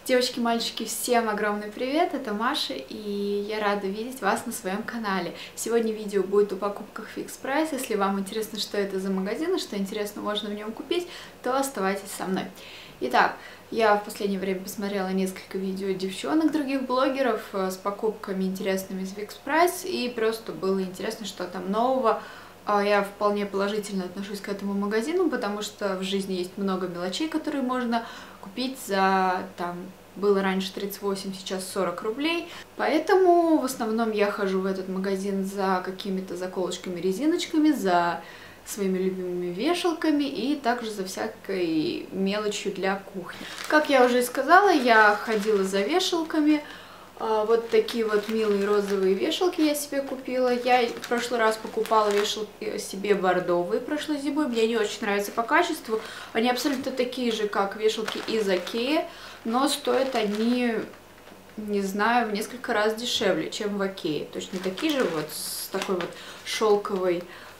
Девочки, мальчики, всем огромный привет, это Маша, и я рада видеть вас на своем канале. Сегодня видео будет о покупках Fix Price. Если вам интересно, что это за магазин и что интересно можно в нем купить, то оставайтесь со мной. Итак, я в последнее время посмотрела несколько видео девчонок, других блогеров с покупками интересными из Fix Price, и просто было интересно, что там нового. Я вполне положительно отношусь к этому магазину, потому что в жизни есть много мелочей, которые можно купить за, там, было раньше 38, сейчас 40 рублей. Поэтому в основном я хожу в этот магазин за какими-то заколочками, резиночками, за своими любимыми вешалками и также за всякой мелочью для кухни. Как я уже и сказала, я ходила за вешалками. Вот такие вот милые розовые вешалки я себе купила. Я в прошлый раз покупала вешалки себе бордовые прошлой зимой. Мне не очень нравятся по качеству. Они абсолютно такие же, как вешалки из Икеи, но стоят они, не знаю, в несколько раз дешевле, чем в Икее. Точно такие же, вот с такой вот шелковой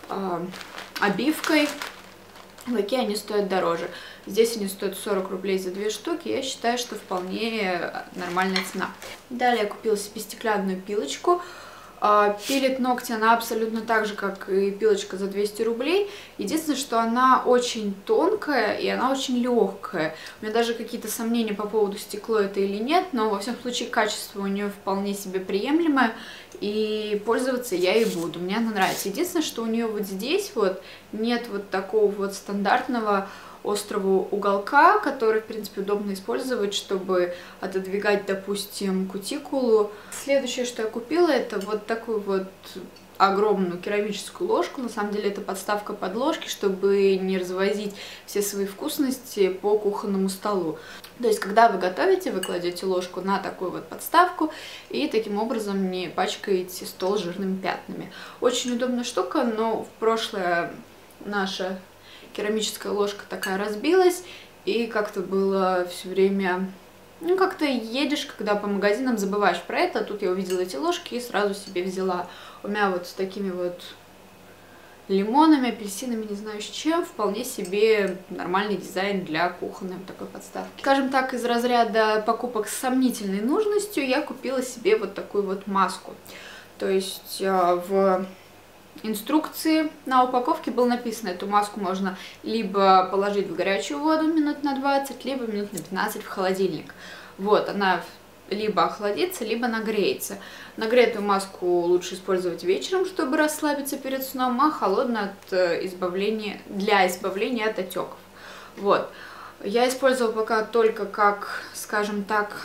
обивкой. В Икее они стоят дороже. Здесь они стоят 40 рублей за 2 штуки. Я считаю, что вполне нормальная цена. Далее я купила себе стеклянную пилочку. Пилит ногти она абсолютно так же, как и пилочка за 200 рублей. Единственное, что она очень тонкая и она очень легкая. У меня даже какие-то сомнения по поводу стекло это или нет, но во всяком случае качество у нее вполне себе приемлемое. И пользоваться я и буду. Мне она нравится. Единственное, что у нее вот здесь вот нет вот такого вот стандартного острого уголка, который, в принципе, удобно использовать, чтобы отодвигать, допустим, кутикулу. Следующее, что я купила, это вот такую вот огромную керамическую ложку. На самом деле это подставка под ложки, чтобы не развозить все свои вкусности по кухонному столу. То есть, когда вы готовите, вы кладете ложку на такую вот подставку и таким образом не пачкаете стол жирными пятнами. Очень удобная штука, но в прошлое наша керамическая ложка такая разбилась, и как-то было все время, ну, как-то едешь, когда по магазинам, забываешь про это. Тут я увидела эти ложки и сразу себе взяла. У меня вот с такими вот лимонами, апельсинами, не знаю с чем, вполне себе нормальный дизайн для кухонной такой подставки. Скажем так, из разряда покупок с сомнительной нужностью я купила себе вот такую вот маску. То есть в инструкции на упаковке было написано, эту маску можно либо положить в горячую воду минут на 20, либо минут на 15 в холодильник. Вот, она либо охладится, либо нагреется. Нагретую маску лучше использовать вечером, чтобы расслабиться перед сном, а холодную для избавления от отеков. Вот. Я использовала пока только как, скажем так,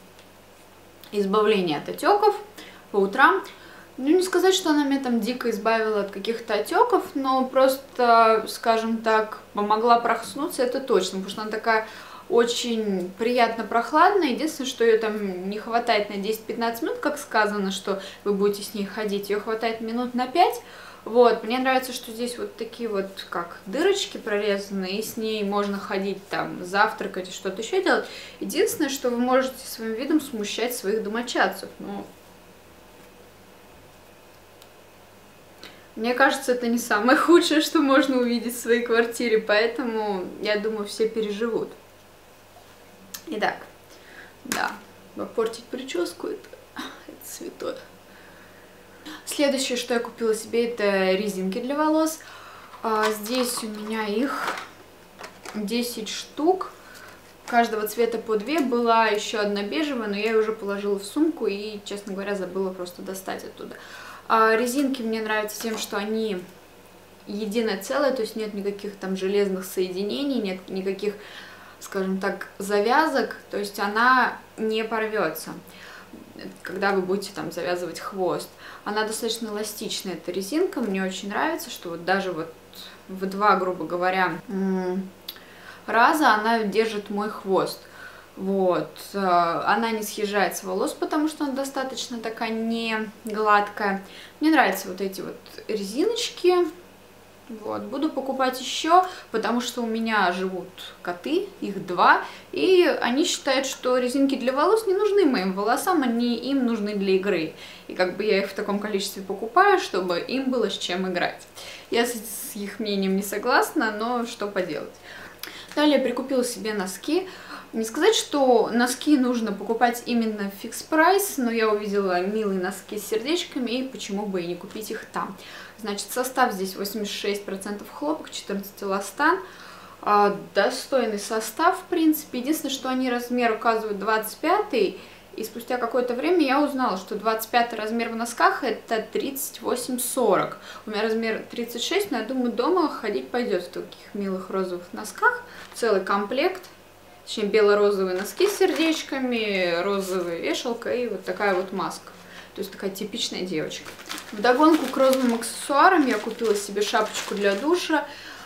избавление от отеков по утрам. Ну, не сказать, что она меня там дико избавила от каких-то отеков, но просто, скажем так, помогла проснуться, это точно, потому что она такая очень приятно прохладная. Единственное, что ее там не хватает на 10-15 минут, как сказано, что вы будете с ней ходить, ее хватает минут на 5. Вот, мне нравится, что здесь вот такие вот, как дырочки прорезанные, и с ней можно ходить там, завтракать и что-то еще делать. Единственное, что вы можете своим видом смущать своих домочадцев, но мне кажется, это не самое худшее, что можно увидеть в своей квартире, поэтому, я думаю, все переживут. Итак, да, попортить прическу это святое. Следующее, что я купила себе, это резинки для волос. Здесь у меня их 10 штук, каждого цвета по 2, была еще одна бежевая, но я ее уже положила в сумку и, честно говоря, забыла просто достать оттуда. Резинки мне нравятся тем, что они единое целое, то есть нет никаких там железных соединений, нет никаких, скажем так, завязок, то есть она не порвется, когда вы будете там завязывать хвост. Она достаточно эластичная, эта резинка, мне очень нравится, что вот даже вот в 2, грубо говоря, раза она держит мой хвост. Вот, она не съезжает с волос, потому что она достаточно такая не гладкая. Мне нравятся вот эти вот резиночки. Вот, буду покупать еще, потому что у меня живут коты, их 2, и они считают, что резинки для волос не нужны моим волосам, они им нужны для игры. И как бы я их в таком количестве покупаю, чтобы им было с чем играть. Я с их мнением не согласна, но что поделать. Далее я прикупила себе носки. Не сказать, что носки нужно покупать именно в Fix Price, но я увидела милые носки с сердечками, и почему бы и не купить их там. Значит, состав здесь 86% хлопок, 14 эластан. Достойный состав, в принципе. Единственное, что они размер указывают 25, и спустя какое-то время я узнала, что 25 размер в носках это 38-40. У меня размер 36, но я думаю, дома ходить пойдет в таких милых розовых носках. Целый комплект. Точнее, бело-розовые носки с сердечками, розовая вешалка и вот такая вот маска. То есть такая типичная девочка. Вдогонку к розовым аксессуарам я купила себе шапочку для душа.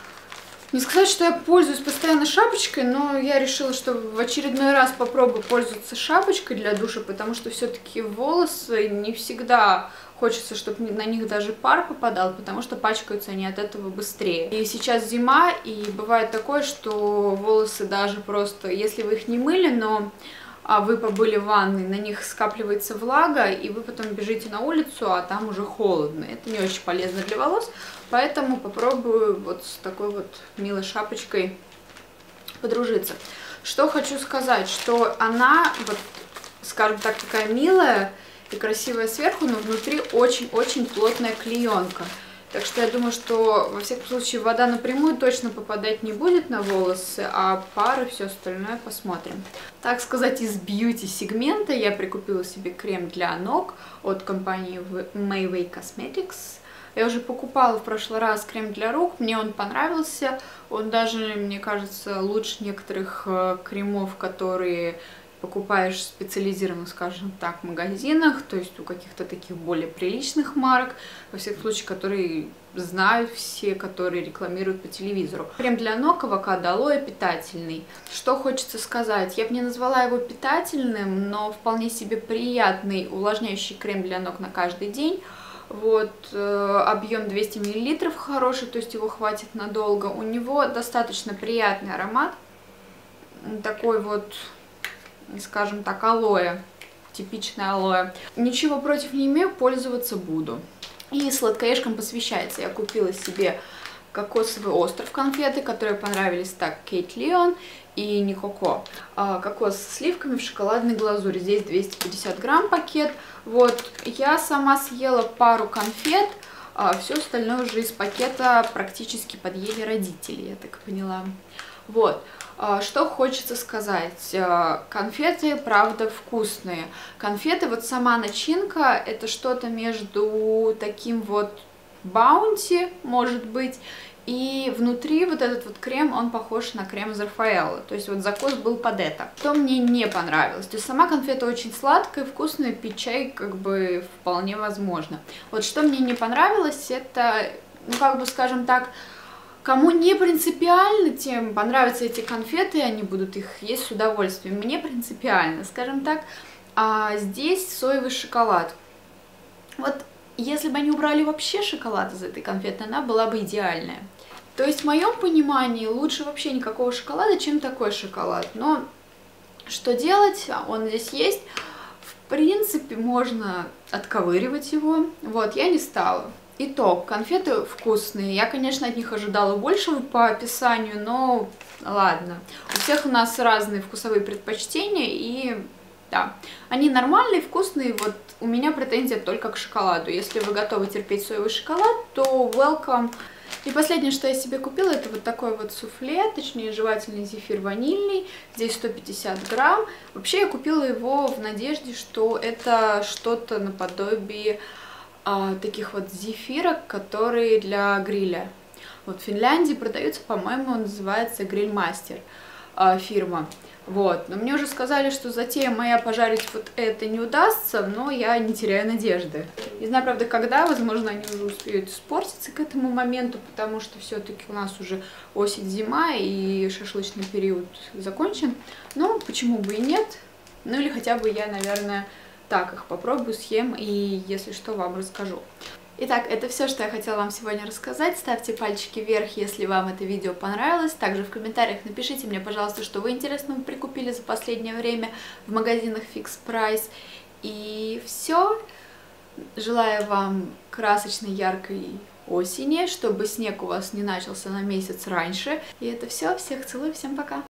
Не сказать, что я пользуюсь постоянно шапочкой, но я решила, что в очередной раз попробую пользоваться шапочкой для душа, потому что все-таки волосы не всегда хочется, чтобы на них даже пар попадал, потому что пачкаются они от этого быстрее. И сейчас зима, и бывает такое, что волосы даже просто, если вы их не мыли, но вы побыли в ванной, на них скапливается влага, и вы потом бежите на улицу, а там уже холодно. Это не очень полезно для волос, поэтому попробую вот с такой вот милой шапочкой подружиться. Что хочу сказать, что она, вот, скажем так, такая милая и красивая сверху, но внутри очень-очень плотная клеенка. Так что я думаю, что во всяком случае вода напрямую точно попадать не будет на волосы, а пары, все остальное посмотрим. Так сказать, из бьюти-сегмента я прикупила себе крем для ног от компании Mayway Cosmetics. Я уже покупала в прошлый раз крем для рук, мне он понравился. Он даже, мне кажется, лучше некоторых кремов, которые покупаешь в специализированных, скажем так, магазинах, то есть у каких-то таких более приличных марок, во всяком случае, которые знают все, которые рекламируют по телевизору. Крем для ног авокадо алоэ питательный. Что хочется сказать, я бы не назвала его питательным, но вполне себе приятный увлажняющий крем для ног на каждый день. Вот, объем 200 мл хороший, то есть его хватит надолго. У него достаточно приятный аромат, такой вот, скажем так, алоэ, типичное алоэ. Ничего против не имею, пользоваться буду. И сладкоежкам посвящается. Я купила себе кокосовый остров конфеты, которые понравились так Кейт Леон и Никоко. Кокос с сливками в шоколадной глазури. Здесь 250 грамм пакет. Вот, я сама съела пару конфет, все остальное уже из пакета практически подъели родители, я так поняла. Вот. Что хочется сказать, конфеты, правда, вкусные. Конфеты, вот сама начинка, это что-то между таким вот баунти, может быть, и внутри вот этот вот крем, он похож на крем из Рафаэлло, то есть вот закос был под это. Что мне не понравилось, то есть сама конфета очень сладкая, вкусная, пить чай как бы вполне возможно. Вот что мне не понравилось, это, ну как бы скажем так, кому не принципиально, тем понравятся эти конфеты, они будут их есть с удовольствием. Мне принципиально, скажем так. А здесь соевый шоколад. Вот если бы они убрали вообще шоколад из этой конфеты, она была бы идеальная. То есть в моем понимании лучше вообще никакого шоколада, чем такой шоколад. Но что делать? Он здесь есть. В принципе, можно отковыривать его. Вот, я не стала. Итог. Конфеты вкусные. Я, конечно, от них ожидала большего по описанию, но ладно. У всех у нас разные вкусовые предпочтения, и да, они нормальные, вкусные. Вот у меня претензия только к шоколаду. Если вы готовы терпеть соевый шоколад, то welcome. И последнее, что я себе купила, это вот такой вот суфле, точнее жевательный зефир ванильный. Здесь 150 грамм. Вообще я купила его в надежде, что это что-то наподобие таких вот зефирок, которые для гриля. Вот в Финляндии продается, по-моему, он называется Грильмастер фирма. Вот, но мне уже сказали, что затея моя пожарить вот это не удастся, но я не теряю надежды. Не знаю, правда, когда, возможно, они уже успеют испортиться к этому моменту, потому что все-таки у нас уже осень-зима и шашлычный период закончен. Но почему бы и нет? Ну или хотя бы я, наверное, так их попробую, съем и, если что, вам расскажу. Итак, это все, что я хотела вам сегодня рассказать. Ставьте пальчики вверх, если вам это видео понравилось. Также в комментариях напишите мне, пожалуйста, что вы интересного прикупили за последнее время в магазинах Fix Price. И все. Желаю вам красочной, яркой осени, чтобы снег у вас не начался на месяц раньше. И это все. Всех целую, всем пока!